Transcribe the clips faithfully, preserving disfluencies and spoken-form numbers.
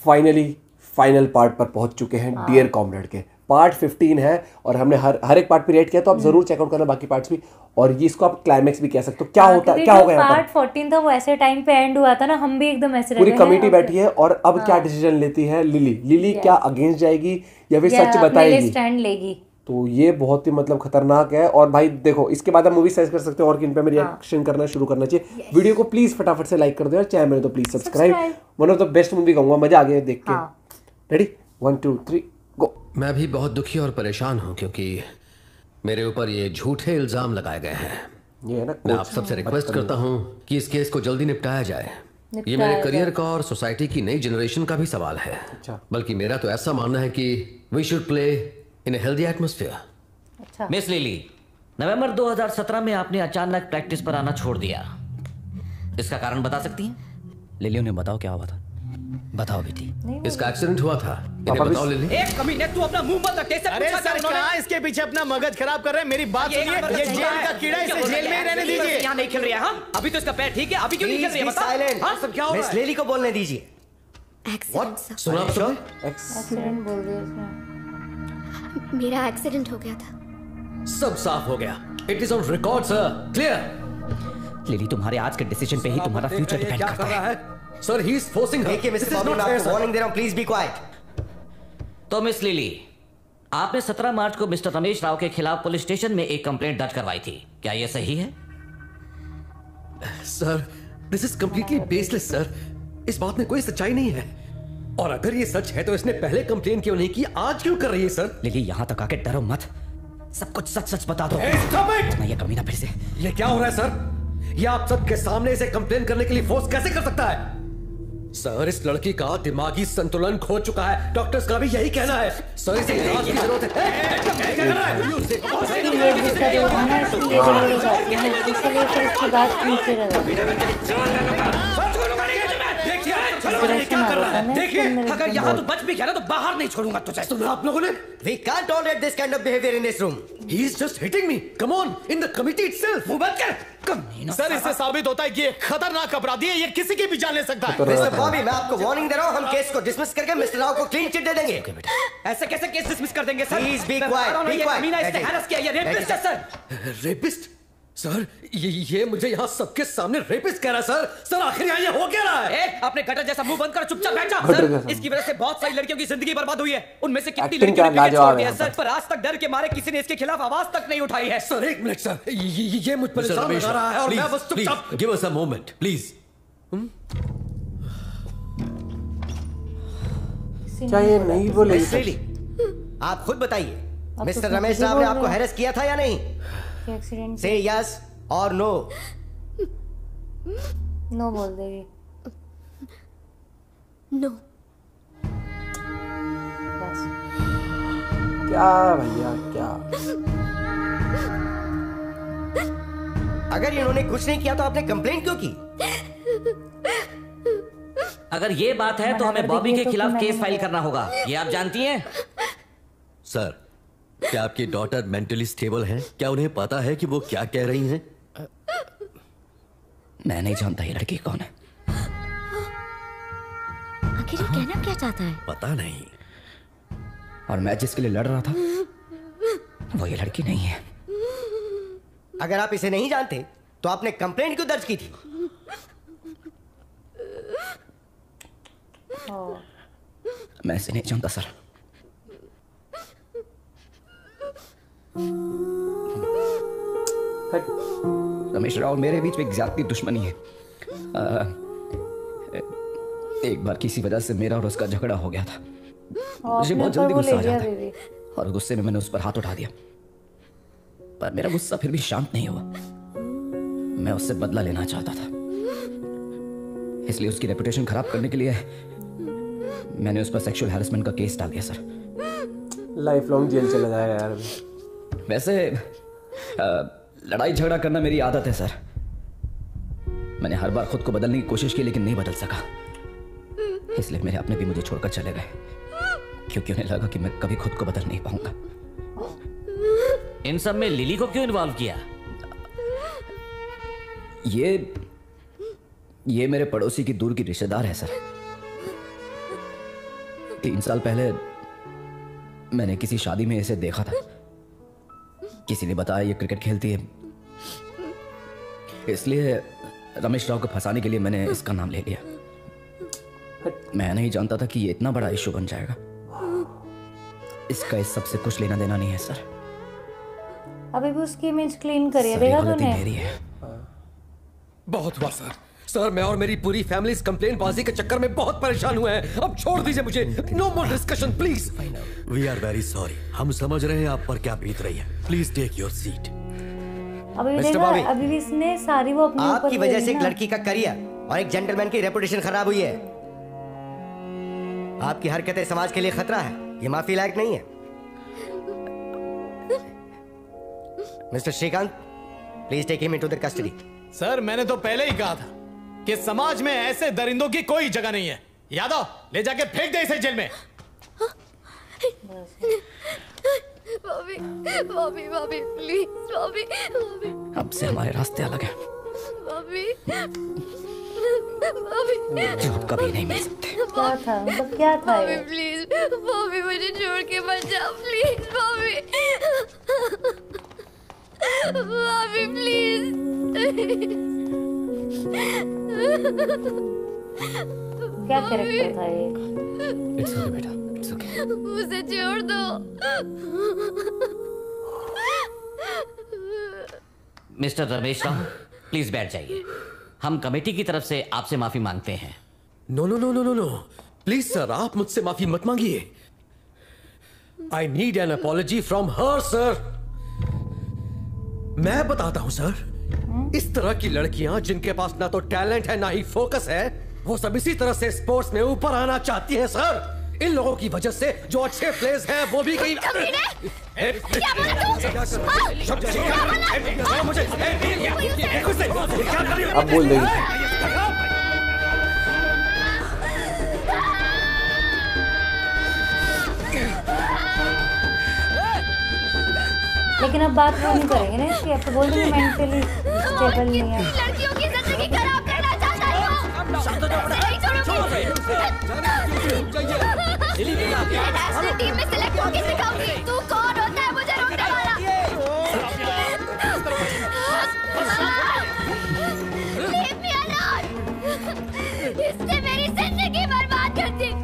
Finally final part पर पहुंच चुके हैं डियर कॉमरेड के। पार्ट फिफ्टीन है और हमने हर हर एक पार्ट पे रेट किया, तो आप जरूर चेकआउट करना बाकी पार्ट्स भी। और ये इसको आप क्लाइमेक्स भी कह सकते हो। क्या होता है, क्या होगा यहाँ पर? पार्ट फोर्टीन था वो ऐसे टाइम पे एंड हुआ था ना, हम भी एकदम ऐसे पूरी कमेटी बैठी है और अब क्या डिसीजन लेती है लिली। लिली क्या अगेंस्ट जाएगी या फिर सच बताएगी, स्टैंड लेगी? तो ये बहुत ही मतलब खतरनाक है। और भाई देखो, इसके बाद हम मूवी सर्च कर सकते हो और किन पे हमें रिएक्शन करना शुरू करना चाहिए। वीडियो को प्लीज फटाफट से लाइक कर दो और चैनल में तो please subscribe. One of the best movie कहूंगा, मजा आ गया देख के। Ready, one two three go. मैं भी बहुत दुखी और परेशान हूँ क्योंकि मेरे ऊपर ये झूठे इल्जाम लगाए गए हैं। ये है ना, मैं आप सबसे रिक्वेस्ट करता हूँ कि इस केस को जल्दी निपटाया जाए। ये मेरे करियर का और सोसाइटी की नई जनरेशन का भी सवाल है। अच्छा। बल्कि मेरा तो ऐसा मानना है कि we should play in a healthy atmosphere. अच्छा। मिस लिली, नवंबर दो हज़ार सत्रह में आपने अचानक प्रैक्टिस पर आना छोड़ दिया, इसका कारण बता सकती हैं? लिली, उन्हें बताओ क्या हुआ था, बताओ बेटी। इसका एक्सीडेंट हुआ था, इन्हें बताओ लिली। एक कमीने, तू अपना मुंह मत रख। अरे सर, कहाँ इसके पीछे अपना मगज खराब कर रहे हैं? मेरी बात सुनिए, ये जेल का कीड़ा, इसे जेल में ही रहने दीजिए। यहाँ नहीं खेल रही है। हाँ, अभी तो इसका पैर ठीक है, अभी क्यों नहीं खेल रही है? बता। हाँ, सब क्या हो रहा है? मिस लिली को बोलने दीजिए। सुना सुना एक्सीडेंट बोल दिया उसने। मेरा एक्सीडेंट हो गया था। सब साफ हो गया। It is on record sir, clear. Lily, तुम्हारे आज के डिसीजन पे ही तुम्हारा फ्यूचर डिपेंड करता है। Sir, he is forcing her. देखिए मिसेस बॉबी, मैं आपको वार्निंग दे रहा हूं, प्लीज बी क्वाइट। तो मिस लिली, आपने सत्रह मार्च को मिस्टर रमेश राव के खिलाफ पुलिस स्टेशन में एक कंप्लेंट दर्ज करवाई थी, क्या यह सही है? Sir, this is completely baseless sir. इस बात में कोई सच्चाई नहीं है। और अगर ये सच है तो इसने पहले कंप्लेन क्यों नहीं की, आज क्यों कर रही है सर? लिली, यहां तक आके डरो मत, सब कुछ सच सच बता दो। hey, stop it! मैं ये कमीना फिर से। ये क्या हो रहा है सर? ये आप सबके सामने इसे कंप्लेन करने के लिए फोर्स कैसे कर सकता है? सर, इस लड़की का दिमागी संतुलन खो चुका है, डॉक्टर्स का भी यही कहना है। सर, इसे इलाज की जरूरत है। क्या कर रहा है? इसलिए गुस्सा जो है ना, इसलिए बोल जाती है, इसलिए फिर उसकी बात नीचे रह देखिए, अगर यहाँ तो बच भी गया ना तो बाहर नहीं छोड़ूंगा तुझे। सुना आप लोगों ने? We can't tolerate this kind of behavior in this room. He is just hitting me. Come on, in the committee itself. मुंह बंद कर। कमीना। सर, इससे साबित होता है कि ये खतरनाक अपराधी है, ये किसी की भी जान ले सकता है। मिस्टर बॉबी, मैं आपको वार्निंग दे रहा हूं, हम केस को डिसमिस करके मिस्टर राव को क्लीन चिट दे देंगे। ऐसे कैसे केस डिसमिस कर देंगे sir? Please be quiet, be quiet. कमीना इसने हैरेस किया, ये रेपिस्ट है सर। रेपिस्ट? सर, ये ये मुझे यहाँ सबके सामने रेपिस्ट कह रहा है सर। सर, आखिर यहाँ ये हो क्या रहा है? ए, अपने गटर जैसा मुंह बंद कर चुपचाप बैठ जा। सर, इसकी वजह से बहुत सारी लड़कियों की जिंदगी बर्बाद हुई है। उनमें से कितनी लड़कियों ने पीछे छोड़ दिया सर, पर आज तक डर के मारे किसी ने इसके खिलाफ आवाज तक नहीं उठाई है। सर, एक मिनट सर, ये ये मुझ पर इल्जाम लगा रहा है और मैं बस चुपचाप। Give us a moment please. क्या ये नहीं बोलेगी? आप खुद बताइए, मिस्टर रमेश राव ने आपको हैरेस किया था या नहीं? एक्सीडेंट से यस और नो। नो बोल देगी। नो। बस क्या भैया क्या? अगर इन्होंने कुछ नहीं किया तो आपने कंप्लेन क्यों की? अगर ये बात है तो हमें बॉबी के खिलाफ केस फाइल करना होगा, ये आप जानती हैं? सर, क्या आपकी डॉटर मेंटली स्टेबल है? क्या उन्हें पता है कि वो क्या कह रही हैं? मैं नहीं जानता ये लड़की कौन है। आखिर ये कहना क्या चाहता है? पता नहीं। और मैं जिसके लिए लड़ रहा था वो ये लड़की नहीं है। अगर आप इसे नहीं जानते तो आपने कंप्लेंट क्यों दर्ज की थी? मैं इसे नहीं जानता सर। रमेश राव, मेरे बीच में एक ज्यादती दुश्मनी है। आ, एक बार किसी वजह से मेरा और उसका झगड़ा हो गया था। मुझे बहुत जल्दी गुस्सा आ जाता है और गुस्से में मैंने उस पर हाथ उठा दिया, पर मेरा गुस्सा फिर भी शांत नहीं हुआ। मैं उससे बदला लेना चाहता था, इसलिए उसकी रेपुटेशन खराब करने के लिए मैंने उस पर सेक्सुअल हैरेसमेंट का केस डाल दिया सर। लाइफ लॉन्ग जेल चला जाएगा यार। वैसे आ, लड़ाई झगड़ा करना मेरी आदत है सर। मैंने हर बार खुद को बदलने की कोशिश की लेकिन नहीं बदल सका, इसलिए मेरे अपने भी मुझे छोड़कर चले गए, क्योंकि उन्हें लगा कि मैं कभी खुद को बदल नहीं पाऊंगा। इन सब में लिली को क्यों इन्वॉल्व किया? ये ये मेरे पड़ोसी की दूर की रिश्तेदार है सर। तीन साल पहले मैंने किसी शादी में इसे देखा था। किसी ने बताया ये क्रिकेट खेलती है, इसलिए रमेश राव को फंसाने के लिए मैंने इसका नाम ले लिया। मैं नहीं जानता था कि ये इतना बड़ा इशू बन जाएगा। इसका इस सबसे कुछ लेना देना नहीं है सर। अभी भी उसकी इमेज क्लीन करिए, देखा तूने? मेरी है। बहुत हुआ सर। सर मैं और मेरी पूरी फैमिली इस कंप्लेन बाजी के चक्कर में बहुत परेशान हुए हैं। अब छोड़ दीजिए मुझे। No more discussion please. We are very sorry. हम समझ रहे हैं आप पर क्या बीत रही है। Please take your seat. अभी भी देखा, अभी भी इसने सारी वो अपने ऊपर आपकी वजह से एक लड़की का करियर और एक जेंटलमैन की रेपुटेशन खराब हुई है। आपकी हरकतें समाज के लिए खतरा है। ये माफी लायक नहीं है। Mister Shrikant, please take him into the custody. Sir मैंने तो पहले ही कहा था कि समाज में ऐसे दरिंदों की कोई जगह नहीं है। यादव, ले जाके फेंक दे इसे जेल में। Bobby, Bobby, Bobby, please, Bobby, Bobby. अब से हमारे रास्ते अलग हैं। बॉबी, बॉबी। जो कभी नहीं मिल सकते। क्या था? मतलब क्या था बॉबी प्लीज, बॉबी मुझे छोड़ के मत जाओ प्लीज, बॉबी। Bobby please. क्या कैरेक्टर था ये? इट्स ओके बेटा, इट्स ओके। मुझे छोड़ दो। मिस्टर रमेश राव, प्लीज बैठ जाइए। हम कमेटी की तरफ से आपसे माफी मांगते हैं। No no no no no no please sir, आप मुझसे माफी मत मांगिए। I need an apology from her sir. मैं बताता हूं सर, इस तरह की लड़कियां जिनके पास ना तो टैलेंट है ना ही फोकस है, वो सब इसी तरह से स्पोर्ट्स में ऊपर आना चाहती हैं सर। इन लोगों की वजह से जो अच्छे प्लेयर्स हैं वो भी कहीं अब बोल देंगे। लेकिन अब बात वो नहीं करेंगे ना इसकी। अब तो बोल देंगे मेंटली स्टेबल नहीं है। लड़कियों की जिंदगी खराब करना चाहता है नेशनल टीम में सिलेक्ट होके सिखाऊंगी तू कौन होता है मुझे रोकने वाला। Leave me alone। इसने मेरी जिंदगी बर्बाद कर दी।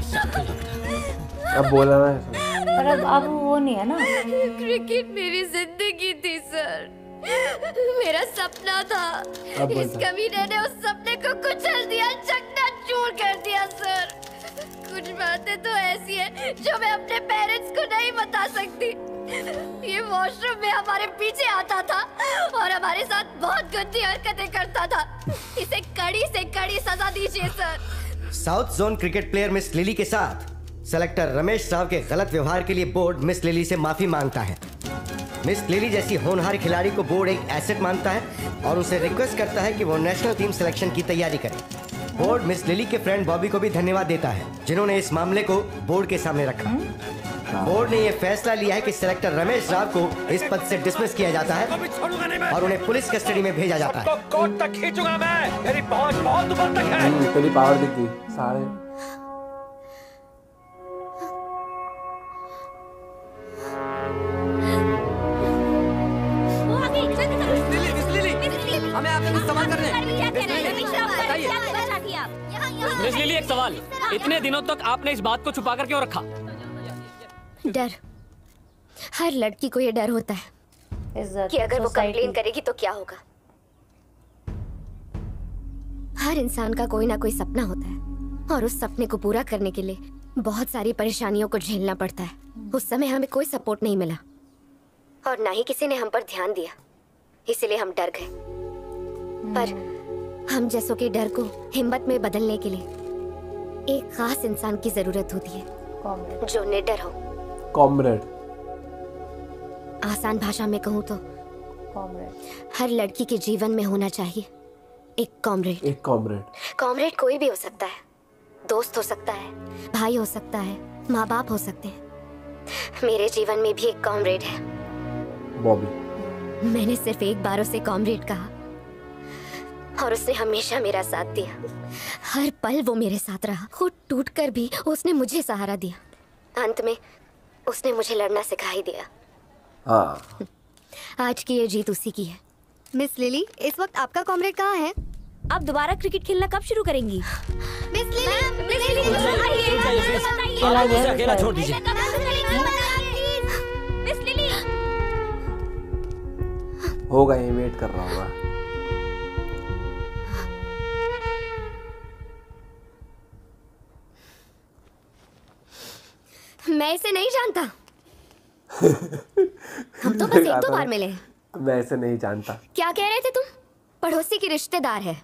अब बोला ना, पर अब अब वो नहीं है ना। क्रिकेट मेरी जिंदगी थी सर, मेरा सपना था। इस कमीने ने उस सपने को कुचल दिया, चकनाचूर कर दिया सर। कुछ बातें तो ऐसी हैं जो मैं अपने पेरेंट्स को नहीं बता सकती। ये वॉशरूम में हमारे पीछे आता था और हमारे साथ बहुत गंदी हरकतें करता था। इसे कड़ी से कड़ी सजा दीजिए sir. South zone cricket player miss Lily के साथ सेलेक्टर रमेश राव के गलत व्यवहार के लिए बोर्ड मिस लिली से माफी मांगता है। मिस लिली जैसी होनहार खिलाड़ी को बोर्ड एक एसेट मानता है और उसे रिक्वेस्ट करता है कि वो नेशनल टीम सिलेक्शन की तैयारी करे। बोर्ड मिस लिली के फ्रेंड बॉबी को भी धन्यवाद देता है जिन्होंने इस मामले को बोर्ड के सामने रखा। बोर्ड ने यह फैसला लिया है कि सेलेक्टर रमेश राव को इस पद से डिसमिस किया जाता है और उन्हें पुलिस कस्टडी में भेजा जाता है। कोर्ट तक खींचूंगा मैं, मेरी पहुंच बहुत ऊपर तक है। तेरी पावर दिखी सारे। हमें आपने कुछ सवाल करने हैं। मिस लिली, एक सवाल। इतने दिनों तक आपने इस बात को छुपा कर क्यों रखा? डर, हर लड़की को ये डर होता है कि अगर वो कंप्लेन करेगी तो क्या होगा। हर इंसान का कोई ना कोई सपना होता है और उस सपने को पूरा करने के लिए बहुत सारी परेशानियों को झेलना पड़ता है। उस समय हमें कोई सपोर्ट नहीं मिला और ना ही किसी ने हम पर ध्यान दिया, इसलिए हम डर गए। पर हम जैसों के डर को हिम्मत में बदलने के लिए एक खास इंसान की जरूरत होती है जो निडर हो। कॉमरेड। आसान भाषा में कहूँ तो कॉमरेड हर लड़की के जीवन में होना चाहिए एक कॉमरेड। एक कॉमरेड। कॉमरेड कोई भी हो सकता है, दोस्त हो सकता है, भाई हो सकता है, माँ बाप हो सकते हैं। मेरे जीवन में भी एक कॉमरेड है, बॉबी। मैंने सिर्फ एक बार उसे कॉमरेड कहा और उसने हमेशा मेरा साथ दिया। हर पल वो मेरे साथ रहा। खुद टूट कर भी उसने मुझे सहारा दिया। अंत में उसने मुझे लड़ना सिखा ही दिया। हाँ। आज की ये जीत उसी की है। मिस लिली, इस वक्त आपका कॉमरेड कहाँ है? आप दोबारा क्रिकेट खेलना कब शुरू करेंगी? मिस लिली, मिस लिली, चला गया, अकेला छोड़ दीजिए। मिस लिली, होगा, ये वेट कर रहा होगा। मैं इसे नहीं जानता। हम तो बस एक दो बार मिले। मैं इसे नहीं जानता। क्या कह रहे थे तुम? पड़ोसी की रिश्तेदार है।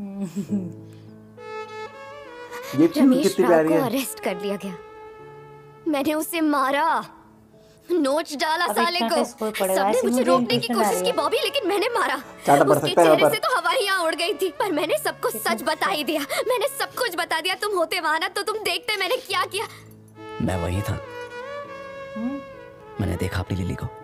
ये रमेश राव को अरेस्ट कर लिया गया। मैंने उसे मारा, नोच डाला साले को। सबने मुझे रोकने की कोशिश की बॉबी, लेकिन मैंने मारा। उसके चेहरे से तो हवाइयां उड़ गई थी, पर मैंने सबको सच बता ही दिया। मैंने सब कुछ बता दिया। तुम होते वहां ना तो तुम देखते मैंने क्या किया। मैं वही था। मैंने देखा अपनी लिली को।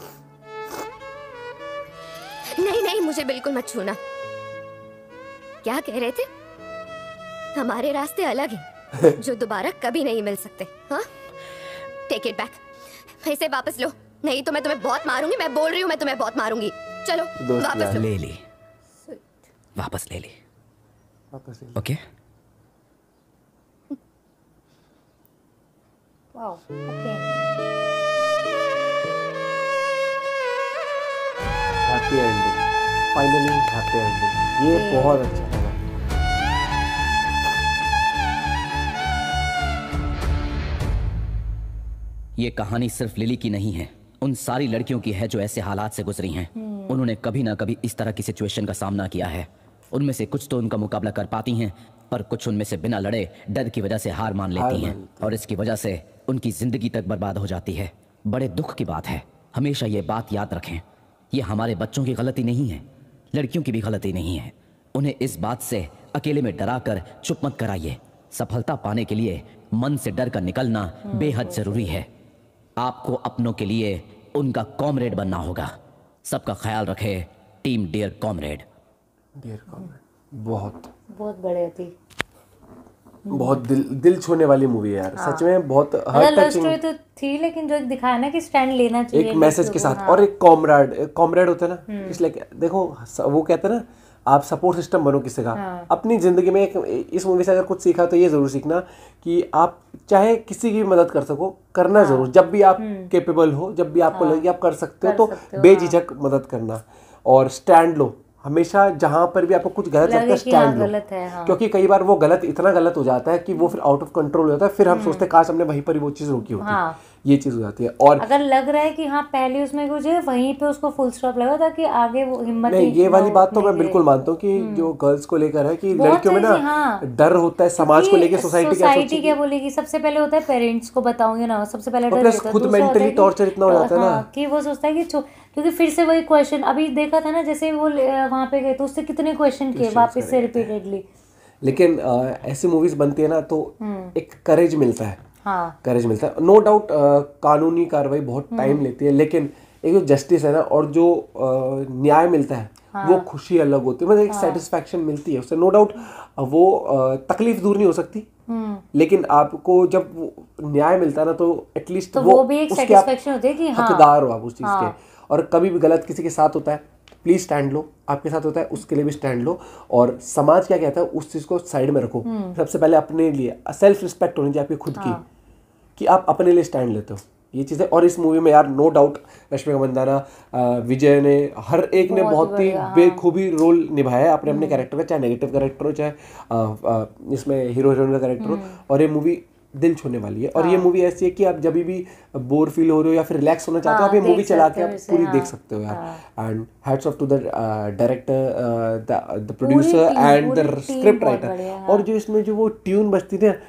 नहीं नहीं, मुझे बिल्कुल मत छूना। क्या कह रहे थे? हमारे रास्ते अलग हैं, जो दोबारा कभी नहीं मिल सकते। हाँ, टेक इट बैक। इसे वापस लो, नहीं तो मैं तुम्हें बहुत मारूंगी। मैं बोल रही हूँ, मैं तुम्हें बहुत मारूंगी। चलो वापस लो। ले ली, वापस ले ली। वापस ले ली। Okay. Wow, okay. Happy ending, finally happy ending. ये बहुत अच्छा लगा। ये कहानी सिर्फ लिली की नहीं है, उन सारी लड़कियों की है जो ऐसे हालात से गुजरी हैं। उन्होंने कभी ना कभी इस तरह की सिचुएशन का सामना किया है। उनमें से कुछ तो उनका मुकाबला कर पाती हैं, पर कुछ उनमें से बिना लड़े डर की वजह से हार मान लेती हैं, और इसकी वजह से उनकी जिंदगी तक बर्बाद हो जाती है। बड़े दुख की बात है। हमेशा ये बात याद रखें, ये हमारे बच्चों की गलती नहीं है, लड़कियों की भी गलती नहीं है। उन्हें इस बात से अकेले में डरा कर चुप मत कराइए। सफलता पाने के लिए मन से डर कर निकलना बेहद जरूरी है। आपको अपनों के लिए उनका कॉमरेड बनना होगा। सबका ख्याल रखे, team dear comrade. Dear comrade बहुत बहुत बढ़िया थी। बहुत दिल दिल छूने वाली मूवी है यार। हाँ। सच में बहुत हार्ट टचिंग तो थी, लेकिन जो एक दिखाया ना कि स्टैंड लेना चाहिए एक मैसेज के साथ। हाँ। और एक कॉमरेड कॉमरेड होता है ना, इसलिए देखो वो कहते हैं ना, आप सपोर्ट सिस्टम बनो किसी का। हाँ। अपनी जिंदगी में एक, इस मूवी से अगर कुछ सीखा तो ये जरूर सीखना कि आप चाहे किसी की भी मदद कर सको, करना हाँ। जरूर। जब भी आप कैपेबल हो, जब भी आपको हाँ। लगे आप कर सकते हो, तो बेझिझक हाँ। मदद करना और स्टैंड लो। हमेशा जहां पर भी आपको कुछ गलत लगता है स्टैंड लो, हाँ। क्योंकि कई बार वो गलत इतना गलत हो जाता है कि वो फिर आउट ऑफ कंट्रोल हो जाता है। फिर हम सोचते हैं काश हमने वहीं पर ही वो चीज रोकी होती। हाँ। ये चीज हो जाती है। और अगर लग रहा है कि हाँ पहले उसमें कुछ है, वहीं पे उसको फुल स्टॉप लगा ताकि आगे वो हिम्मत नहीं। ये वाली बात तो मैं बिल्कुल मानता हूँ कि जो गर्ल्स को लेकर है कि लड़कियों में ना हाँ। डर होता है, समाज को लेकर सोसाइटी क्या सोचेगी, क्या बोलेगी। सबसे पहले होता है पेरेंट्स को बताऊंगे ना, सबसे पहले डर होता है। खुद मेंटली टॉर्चर इतना हो जाता है ना कि वो सोचता है कि क्योंकि फिर से वही क्वेश्चन अभी देखा था ना, जैसे वो वहां पे गए तो उससे कितने क्वेश्चन किए वापस से रिपीटेडली। लेकिन ऐसी मूवीज बनती है ना तो एक करेज मिलता है। हाँ। करेज मिलता है। नो डाउट कानूनी कार्रवाई बहुत टाइम लेती है, लेकिन एक जो जस्टिस है ना और जो न्याय मिलता है हाँ। वो खुशी अलग होती है। मतलब एक सेटिस्फैक्शन हाँ। मिलती है उससे। नो डाउट वो तकलीफ दूर नहीं हो सकती, लेकिन आपको जब न्याय मिलता है ना तो एटलीस्ट तो वो, वो भी एक सेटिस्फैक्शन होती है कि हाँ। हकदार हो आप उस चीज हाँ। के। और कभी भी गलत किसी के साथ होता है, प्लीज स्टैंड लो। आपके साथ होता है उसके लिए भी स्टैंड लो। और समाज क्या कहता है उस चीज को साइड में रखो। सबसे पहले अपने लिए सेल्फ रिस्पेक्ट होनी चाहिए आपकी खुद हाँ। की, कि आप अपने लिए स्टैंड लेते हो। ये चीज़ है। और इस मूवी में यार नो डाउट रश्मिका मंदाना, विजय ने, हर एक ने बहुत ही बेखूबी रोल निभाया है अपने अपने कैरेक्टर का, चाहे नेगेटिव कैरेक्टर हो चाहे इसमें हीरो हीरोइन का कैरेक्टर हो। और ये मूवी दिल छूने वाली है। और हाँ। ये मूवी ऐसी है कि आप जब भी बोर फील हो रहे हो या फिर रिलैक्स होना चाहते हो, हाँ, आप ये मूवी चला के आप पूरी हाँ। देख सकते हो यार। And hats off to the director, the producer and the script writer. और जो इसमें जो वो ट्यून बजती थी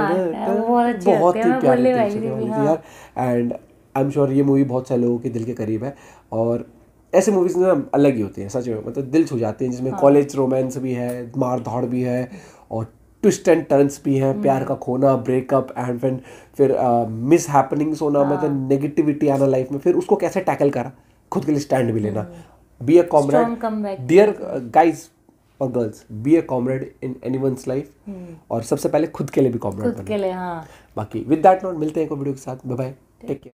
बहुत ही प्यारी यार। एंड आई एम श्योर ये मूवी बहुत सारे लोगों के दिल के करीब है। और ऐसे मूवीज ना अलग ही होती हैं सच में, मतलब दिल छू जाती हैं, जिसमें कॉलेज रोमांस भी है, मार धाड़ भी है और ट्विस्ट एंड टर्न्स भी हैं, प्यार का खोना, ब्रेकअप एंड फिर फिर मिस हैपनिंग्स होना, हाँ। मतलब नेगेटिविटी आना लाइफ में, फिर उसको कैसे टैकल करा, खुद के लिए स्टैंड भी लेना, be a comrade. Dear guys, और girls, be a comrade in anyone's life और सबसे पहले खुद के लिए भी कॉमरेड खुद के लिए, हाँ। बाकी विद दैट नोट मिलते हैं एक वीडियो के साथ। Bye bye, take care.